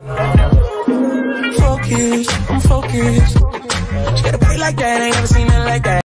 Focus, I'm focused. She got a body like that, I ain't never seen nothing like that.